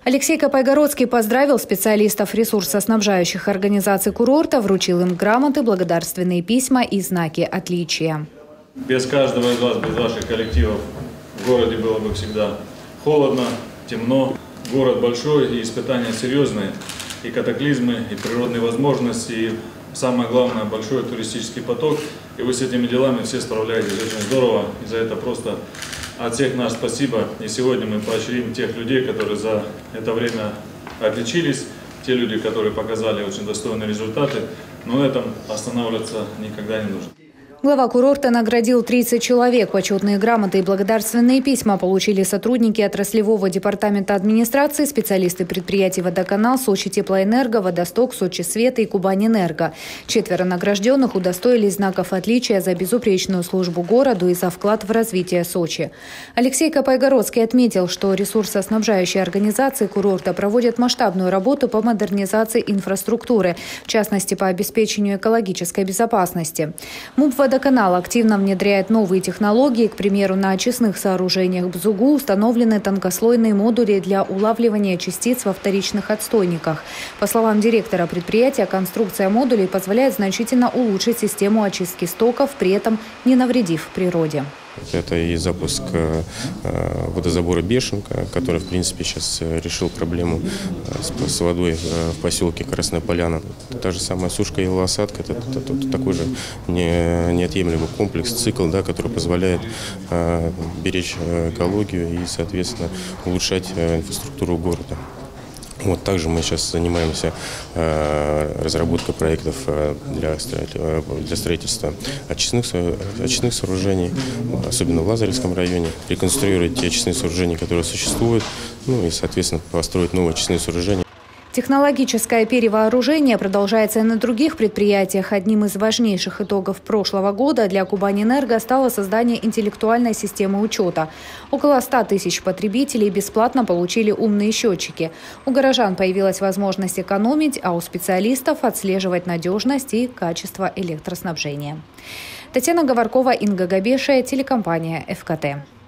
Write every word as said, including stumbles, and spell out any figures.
Алексей Капайгородский поздравил специалистов ресурсоснабжающих организаций курорта, вручил им грамоты, благодарственные письма и знаки отличия. Без каждого из вас, без ваших коллективов в городе было бы всегда холодно, темно. Город большой, и испытания серьезные, и катаклизмы, и природные возможности, и самое главное, большой туристический поток. И вы с этими делами все справляетесь очень здорово, и за это просто от всех нас спасибо. И сегодня мы поощрим тех людей, которые за это время отличились, те люди, которые показали очень достойные результаты, но на этом останавливаться никогда не нужно. Глава курорта наградил тридцать человек. Почетные грамоты и благодарственные письма получили сотрудники отраслевого департамента администрации, специалисты предприятий «Водоканал», «Сочи Теплоэнерго», «Водосток», «Сочи Света» и «Кубаньэнерго». Четверо награжденных удостоились знаков отличия за безупречную службу городу и за вклад в развитие Сочи. Алексей Капайгородский отметил, что ресурсоснабжающие организации курорта проводят масштабную работу по модернизации инфраструктуры, в частности по обеспечению экологической безопасности. МУП «Водоканал» активно внедряет новые технологии. К примеру, на очистных сооружениях Бзугу установлены тонкослойные модули для улавливания частиц во вторичных отстойниках. По словам директора предприятия, конструкция модулей позволяет значительно улучшить систему очистки стоков, при этом не навредив природе. Это и запуск водозабора Бешенка, который, в принципе, сейчас решил проблему с водой в поселке Красная Поляна. Та же самая сушка и осадка, это, это, это такой же неотъемлемый комплекс, цикл, да, который позволяет беречь экологию и, соответственно, улучшать инфраструктуру города. Вот также мы сейчас занимаемся э, разработкой проектов э, для, э, для строительства очистных, очистных сооружений, особенно в Лазаревском районе, реконструировать те очистные сооружения, которые существуют, ну и, соответственно, построить новые очистные сооружения. Технологическое перевооружение продолжается и на других предприятиях. Одним из важнейших итогов прошлого года для Кубаньэнерго стало создание интеллектуальной системы учета. Около ста тысяч потребителей бесплатно получили умные счетчики. У горожан появилась возможность экономить, а у специалистов отслеживать надежность и качество электроснабжения. Татьяна Говоркова, Инга Габешия, телекомпания эф ка тэ.